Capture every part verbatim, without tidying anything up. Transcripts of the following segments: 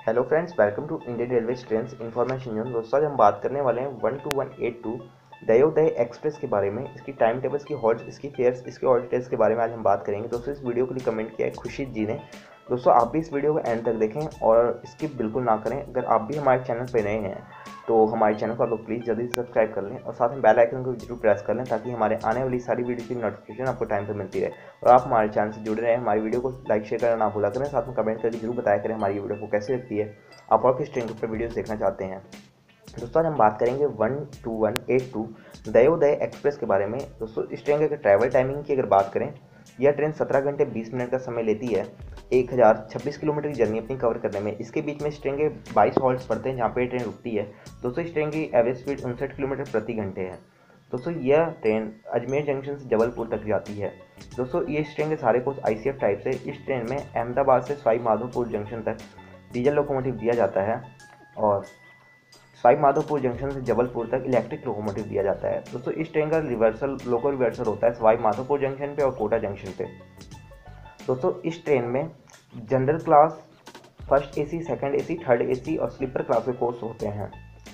Hello friends, welcome to Indian railway train information news. दोस्तों आज हम बात करने वाले हैं one two one eight two Dayodaya express के बारे में। इसकी टाइम टेबल्स की हॉल्ट, इसकी फेयर्स, इसके और डिटेल्स के बारे में आज हम बात करेंगे। दोस्तों इस वीडियो के लिए कमेंट किया है खुशी जी ने। दोस्तों आप भी इस वीडियो को एंड तक देखें और स्किप बिल्कुल ना करें। अगर आप भी हमारे चैनल पर नए हैं तो हमारे चैनल को आप लोग प्लीज़ जल्दी से सब्सक्राइब कर लें और साथ में बेल आइकन को जरूर प्रेस कर लें ताकि हमारे आने वाली सारी वीडियो की नोटिफिकेशन आपको टाइम पर मिलती रहे और आप हमारे चैनल से जुड़े रहें। हमारी वीडियो को लाइक शेयर करना ना भूला करें, साथ में कमेंट करके जरूर बताया करें हमारी वीडियो को कैसी लगती है, आप और किस ट्रेन के ऊपर वीडियोस देखना चाहते हैं। दोस्तों आज हम बात करेंगे one two one eight two Dayodaya express के बारे में। दोस्तों इस ट्रेन के ट्रैवल टाइमिंग की अगर बात करें, यह ट्रेन सत्रह घंटे बीस मिनट का समय लेती है, एक हज़ार छब्बीस किलोमीटर की जर्नी अपनी कवर करने में। इसके बीच में इस ट्रेन के बाईस हॉल्ट्स पड़ते हैं जहाँ पे ट्रेन रुकती है। दोस्तों इस ट्रेन की एवरेज स्पीड उनसठ किलोमीटर प्रति घंटे है। दोस्तों यह ट्रेन अजमेर जंक्शन से जबलपुर तक जाती है। दोस्तों ये इस ट्रेन के सारे coach I C F type से। इस ट्रेन में अहमदाबाद से सवाई माधोपुर जंक्शन तक डीजल लोकोमोटिव दिया जाता है और सवाई माधोपुर जंक्शन से जबलपुर तक इलेक्ट्रिक लोकोमोटिव दिया जाता है। दोस्तों इस ट्रेन का रिवर्सल लोको रिवर्सल होता है सवाई माधोपुर जंक्शन पे और कोटा जंक्शन पे। दोस्तों इस ट्रेन में general class, first AC, second AC, third AC और स्लीपर क्लास के कोच होते हैं।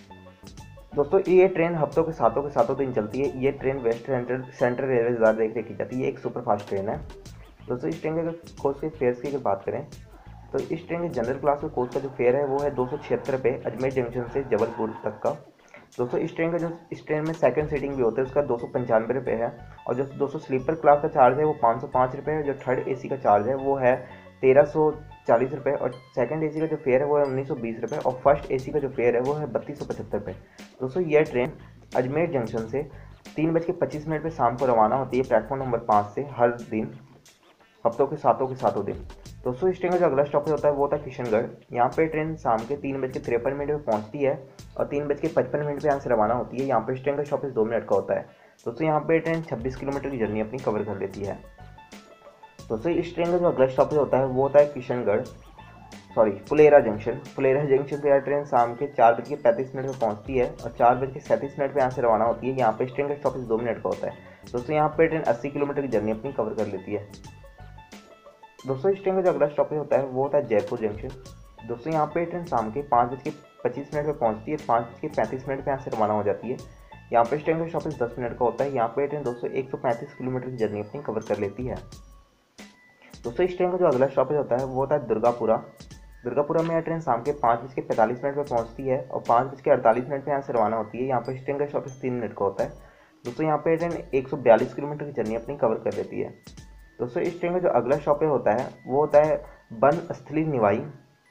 दोस्तों ये ट्रेन हफ्तों के सातों के सातों दिन चलती है। ये train west central central railway द्वारा देख रेख की जाती है। ये एक सुपर फास्ट ट्रेन है। दोस्तों इस ट्रेन के कोच के फेयर्स की अगर बात करें तो इस ट्रेन के जनरल क्लास के कोच का जो फेयर है वो है दो सौ छिहत्तर रुपये अजमेर जंक्शन से जबलपुर तक का। दोस्तों इस ट्रेन का जो इस ट्रेन में सेकंड सीटिंग भी होता है उसका दो सौ पंचानवे रुपये है और जो दोस्तों स्लीपर क्लास का चार्ज है वो पाँच सौ पाँच रुपये है। जो थर्ड एसी का चार्ज है वो है तेरह सौ चालीस रुपये और सेकंड एसी का जो फेयर है वो है उन्नीस सौ बीस रुपये और फर्स्ट एसी का जो फेयर है वो है बत्तीस सौ पचहत्तर रुपये। दोस्तों यह ट्रेन अजमेर जंक्शन से तीन बज के पच्चीस मिनट पर शाम को रवाना होती है प्लेटफॉर्म नंबर पाँच से, हर दिन हफ्तों के सातों के सातों दिन। दोस्तों इस ट्रेन का जो अगला स्टॉपेज होता है वो होता है किशनगढ़। यहाँ पे ट्रेन शाम के तीन बज के तिरपन मिनट में पहुँचती है और तीन बज के पचपन मिनट पर यहाँ से रवाना होती है। यहाँ पे इस ट्रेन का स्टॉपेज दो मिनट का होता है। दोस्तों यहाँ पे ट्रेन छब्बीस किलोमीटर की जर्नी अपनी कवर कर लेती है। दोस्तों इस ट्रेन का जो अगला स्टॉपेज होता है वो होता है Kishangarh sorry Phulera junction. Phulera junction पे यह ट्रेन शाम के चार बज के पैंतीस मिनट में पहुँचती है और चार बज के सैंतीस मिनट पर यहाँ से रवाना होती है। यहाँ पे इस ट्रेन का स्टॉपेज दो मिनट का होता है। दोस्तों यहाँ पे ट्रेन अस्सी किलोमीटर की जर्नी अपनी कवर कर लेती है। दोस्तों इस ट्रेन का जो अगला स्टॉपेज होता है वो होता है जयपुर जंक्शन। दोस्तों यहाँ पे ट्रेन शाम के पाँच बज के पच्चीस मिनट में पहुँचती है, पाँच बज के पैंतीस मिनट पर यहाँ से रवाना हो जाती है। यहाँ पे इस ट्रेन का स्टॉपेज दस मिनट का होता है। यहाँ पे ट्रेन दोस्तों एक सौ पैंतीस किलोमीटर की जर्नी अपनी कवर कर लेती है। दोस्तों इस ट्रेन का जो अगला स्टॉपेज होता है वो होता है दुर्गापुरा। दुर्गापुरा में यह ट्रेन शाम के पाँच बज के पैंतालीस मिनट पर पहुँचती है और पाँच बज के अड़तालीस मिनट पर यहाँ से रवाना होती है। यहाँ पर इस ट्रेन का स्टॉपेज तीन मिनट का होता है। दोस्तों यहाँ पे ट्रेन एक सौ बयालीस किलोमीटर की जर्नी अपनी कवर कर लेती है। दोस्तों इस ट्रेन का जो अगला स्टॉपेज होता है वो होता है बनस्थली निवाई।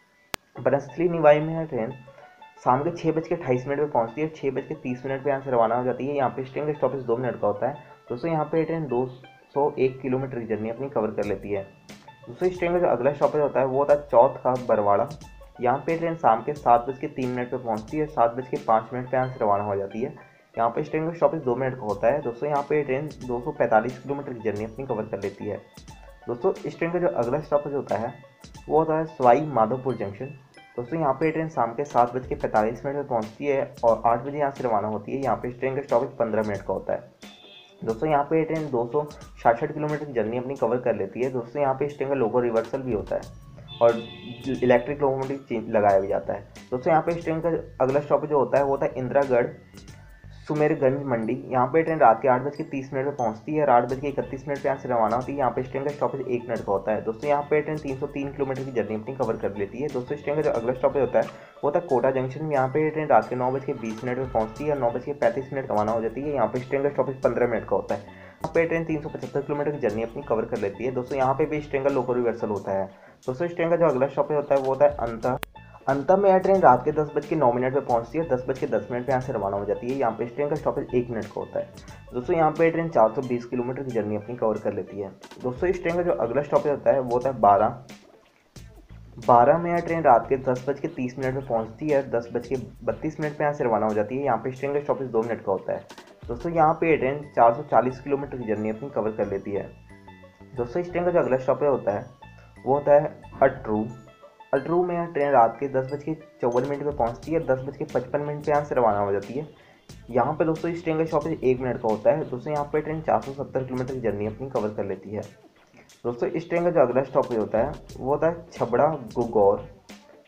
बनस्थली निवाई में है ट्रेन शाम के छः बज के अट्ठाईस मिनट पर पहुँचती है, छः बज के तीस मिनट पर यहाँ से रवाना हो जाती है। यहाँ पे इस ट्रेन का स्टॉपेज दो मिनट का होता है। दोस्तों यहाँ पे ट्रेन दो सौ एक किलोमीटर की जर्नी अपनी कवर कर लेती है। दोस्तों इस ट्रेन का जो अगला स्टॉपेज होता है वो होता है चौथ का बरवाड़ा। यहाँ पे ट्रेन शाम के सात बज के तीन मिनट पर पहुँचती है, सात बज के पाँच मिनट पर यहाँ से रवाना हो जाती है। यहाँ पे इस ट्रेन का स्टॉपेज दो मिनट का होता है। दोस्तों यहाँ पे ट्रेन दो सौ पैंतालीस किलोमीटर की जर्नी अपनी कवर कर लेती है। दोस्तों इस ट्रेन का जो अगला स्टॉपेज होता है वो होता है सवाई माधोपुर जंक्शन। दोस्तों यहाँ पे ट्रेन शाम के सात बज के पैंतालीस मिनट में पहुँचती है और आठ बजे यहाँ से रवाना होती है। यहाँ पे इस ट्रेन का स्टॉपेज पंद्रह मिनट का होता है। दोस्तों यहाँ पे ट्रेन दो सौ छियासठ किलोमीटर की जर्नी अपनी कवर कर लेती है। दोस्तों यहाँ पे इस ट्रेन का लोको रिवर्सल भी होता है और इलेक्ट्रिक लोकोमोटिव लगाया भी जाता है। दोस्तों यहाँ पे इस ट्रेन का अगला स्टॉपेज जो होता है वो होता है इंदिरागढ़ सुमेरगंज मंडी। यहाँ पे ट्रेन रात के आठ बज के तीस मिनट पर पहुँचती है और आठ बज के इकतीस मिनट पर यहाँ से रवाना होती है। यहाँ पे इस ट्रेन का स्टॉपेज एक मिनट का होता है। दोस्तों यहाँ पे ट्रेन तीन सौ तीन किलोमीटर की जर्नी अपनी कवर कर लेती है। दोस्तों इस ट्रेन का जो अगला स्टॉपेज होता है वो होता है कोटा जंक्शन। यहाँ पे ट्रेन रात के नौ बज के बीस मिनट पर पहुँचती है और नौ बज के पैंतीस मिनट रवाना हो जाती है। यहाँ पे इस ट्रेन का स्टॉपेज पंद्रह मिनट का होता है। यहाँ पे ट्रेन तीन सौ पचहत्तर किलोमीटर की जर्नी अपनी कवर कर लेती है। दोस्तों यहाँ पे भी इस ट्रेन का लोको रिवर्सल होता है। दोस्तों इस ट्रेन का जो अगला स्टॉपेज होता है वो होता है अंता। अंत में यह ट्रेन रात के दस बज के नौ मिनट पर पहुँचती है, दस बज के दस मिनट पर यहाँ से रवाना हो जाती है। यहाँ पे इस ट्रेन का स्टॉपेज एक मिनट का होता है। दोस्तों यहाँ पे ट्रेन चार सौ बीस किलोमीटर की जर्नी अपनी कवर कर लेती है। दोस्तों इस ट्रेन का जो अगला स्टॉपेज होता है वो होता है बारह। बारह में यह ट्रेन रात के दस बज के तीस मिनट पर पहुँचती है, दस बज के बत्तीस मिनट पर यहाँ से रवाना हो जाती है। यहाँ पे इस ट्रेन का स्टॉपेज दो मिनट का होता है। दोस्तों यहाँ पे ट्रेन चार सौ चालीस किलोमीटर की जर्नी अपनी कवर कर लेती है। दोस्तों इस ट्रेन का जो अगला स्टॉपेज होता है वो होता है अटरू। अटरू में यह ट्रेन रात के दस बज के चौवन मिनट पर पहुँचती है, दस बज के पचपन मिनट पर यहाँ से रवाना हो जाती है। यहाँ पे दोस्तों इस ट्रेन का स्टॉपेज एक मिनट का होता है। दोस्तों यहाँ पे ट्रेन चार सौ सत्तर किलोमीटर की जर्नी अपनी कवर कर लेती है। दोस्तों इस ट्रेन का जो अगला स्टॉपेज होता है वो होता है छबड़ा गुगौर।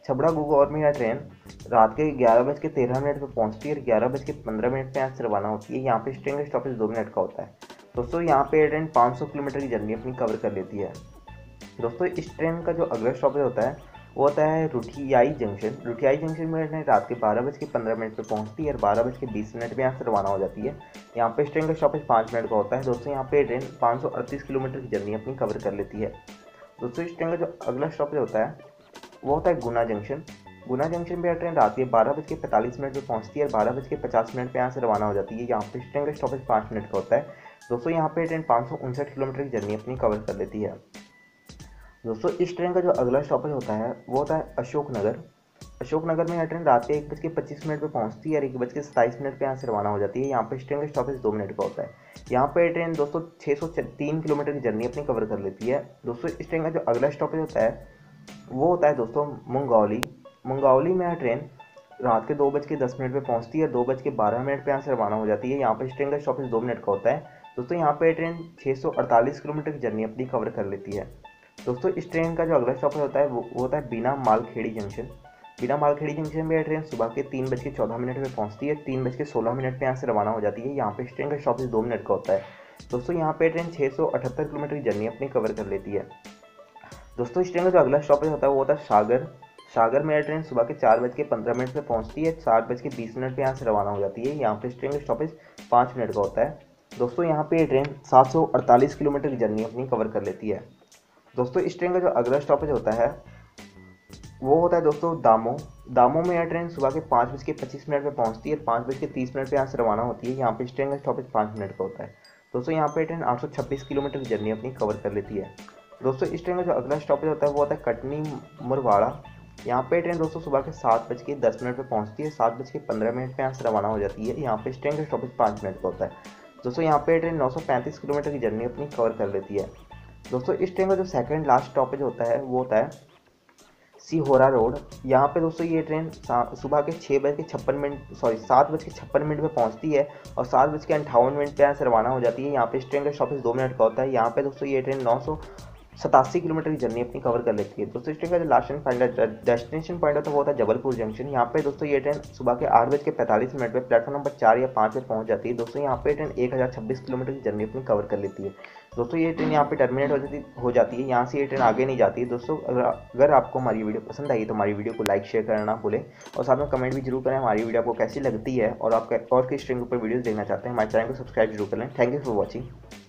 छबड़ा गुगौर में यह ट्रेन रात के ग्यारह बज के तेरह मिनट पर पहुंचती है और ग्यारह बज के पंद्रह मिनट पर यहाँ से रवाना होती है। यहाँ पे इस ट्रेन का स्टॉपेज दो मिनट का होता है। दोस्तों यहाँ पे ट्रेन पाँच सौ किलोमीटर की जर्नी अपनी कवर कर लेती है। दोस्तों इस ट्रेन का जो अगला स्टॉपेज होता है वो होता है रुठियाई जंक्शन। रुठियाई जंक्शन में ट्रेन रात के बारह बज के पंद्रह मिनट पर पहुंचती है और बारह बज के बीस मिनट में यहाँ से रवाना हो जाती है। यहाँ पे इस ट्रेन का स्टॉपेज पाँच मिनट का होता है। दोस्तों यहाँ पे ट्रेन पाँच सौ अड़तीस किलोमीटर की जर्नी अपनी कवर कर लेती है। दोस्तों इस ट्रेन का जो अगला स्टॉपेज होता है वो होता है गुना जंक्शन। गुना जंक्शन पे ट्रेन रात के बारह बज के पैंतालीस मिनट पर पहुंचती है और बारह बज के पचास मिनट पर यहाँ से रवाना हो जाती है। यहाँ पे इस ट्रेन का स्टॉपेज पाँच मिनट का होता है। दोस्तों यहाँ पे ट्रेन पाँच सौ उनसठ किलोमीटर की जर्नी अपनी कवर कर लेती है। दोस्तों इस ट्रेन का जो अगला स्टॉपेज होता है वो होता है अशोकनगर। अशोकनगर में यह ट्रेन रात के एक बज के पच्चीस मिनट पर पहुंचती है और एक बज के सत्ताईस मिनट पर यहाँ से रवाना हो जाती है। यहाँ पे इस ट्रेन का स्टॉपेज दो मिनट का होता है। यहाँ पे ट्रेन दोस्तों छः सौ तीन किलोमीटर की जर्नी अपनी कवर कर लेती है। दोस्तों इस ट्रेन का जो अगला स्टॉपेज होता है वो होता है दोस्तों मुंगौली। मुंगौली में यह ट्रेन रात के दो बज के दस मिनट पर पहुँचती है, दो बज के बारह मिनट पर यहाँ से रवाना हो जाती है। यहाँ पर इस ट्रेन का स्टॉपेज दो मिनट का होता है। दोस्तों यहाँ पे ट्रेन छः सौ अड़तालीस किलोमीटर की जर्नी अपनी कवर कर लेती है। दोस्तों इस ट्रेन का जो अगला स्टॉपेज होता है वो होता है बिना मालखेड़ी जंक्शन। बिना मालखेड़ी जंक्शन में यह ट्रेन सुबह के तीन बज के चौदह मिनट में पहुंचती है, तीन बज के सोलह मिनट पर यहाँ से रवाना हो जाती है। यहाँ पे इस ट्रेन का स्टॉपेज दो मिनट का होता है। दोस्तों यहाँ पे ट्रेन छः सौ अठहत्तर किलोमीटर की जर्नी अपनी कवर कर लेती है। दोस्तों इस ट्रेन का जो अगला स्टॉपेज होता है वो होता है सागर। सागर में यह ट्रेन सुबह के चार बज के पंद्रह मिनट पर पहुँचती है, सात बज के बीस मिनट पर यहाँ से रवाना हो जाती है। यहाँ पे इस ट्रेन का स्टॉपेज पाँच मिनट का होता है। दोस्तों यहाँ पे ट्रेन सात सौ अड़तालीस किलोमीटर की जर्नी अपनी कवर कर लेती है। दोस्तों इस ट्रेन का जो अगला स्टॉपेज होता है वो होता है दोस्तों दामो। दामो में यह ट्रेन सुबह के पाँच बज के पच्चीस मिनट पर पहुंचती है, पाँच बज के तीस मिनट पर यहाँ से रवाना होती है। यहाँ पे इस ट्रेन का स्टॉपेज पाँच मिनट का होता है। दोस्तों यहाँ पे ट्रेन आठ सौ छब्बीस किलोमीटर की जर्नी अपनी कवर कर लेती है। दोस्तों इस ट्रेन का जो अगला स्टॉपेज होता है वो होता है कटनी मुरवाड़ा। यहाँ पे ट्रेन दोस्तों सुबह के सात बज के दस मिनट पर पहुँचती है, सात बज के पंद्रह मिनट पर यहाँ से रवाना हो जाती है। यहाँ पे इस ट्रेन का स्टॉपेज पाँच मिनट का होता है। दोस्तों यहाँ पे ट्रेन नौ सौ पैंतीस किलोमीटर की जर्नी अपनी कवर कर लेती है। दोस्तों इस ट्रेन का जो सेकंड लास्ट स्टॉपेज होता है वो होता है सीहोरा रोड। यहाँ पे दोस्तों ये ट्रेन सुबह के छः बज के छप्पन मिनट सॉरी सात बज के छप्पन मिनट में पहुँचती है और सात बज के अंठावन मिनट पर यहाँ से रवाना हो जाती है। यहाँ पे इस ट्रेन का स्टॉपेज दो मिनट का होता है। यहाँ पे दोस्तों ये ट्रेन नौ सौ सतासी किलोमीटर की जर्नी अपनी कवर कर लेती है। दोस्तों इस ट्रेन का जो लास्ट पॉइंट डेस्टिनेशन पॉइंट होता है वो होता है जबलपुर जंक्शन। यहाँ पे दोस्तों ये ट्रेन सुबह के आठ बज के पैंतालीस मिनट पर प्लेटफॉर्म नंबर चार या पाँच पे पहुंच जाती है। दोस्तों यहाँ पे ट्रेन एक हज़ार छब्बीस किलोमीटर की जर्नी अपनी कवर कर लेती है। दोस्तों ये ट्रेन यहाँ पे टर्मिनेट हो जाती हो जाती है यहाँ से ये ट्रेन आगे नहीं जाती है। दोस्तों अगर अगर आपको हमारी वीडियो पसंद आई तो हमारी वीडियो को लाइक शेयर करना ना भूलें और साथ में कमेंट भी जरूर करें हमारी वीडियो आपको कैसी लगती है और आप और किस ट्रेन के ऊपर वीडियोज़ देखना चाहते हैं। हमारे चैनल को सब्सक्राइब जरूर कर लें। Thank you for watching.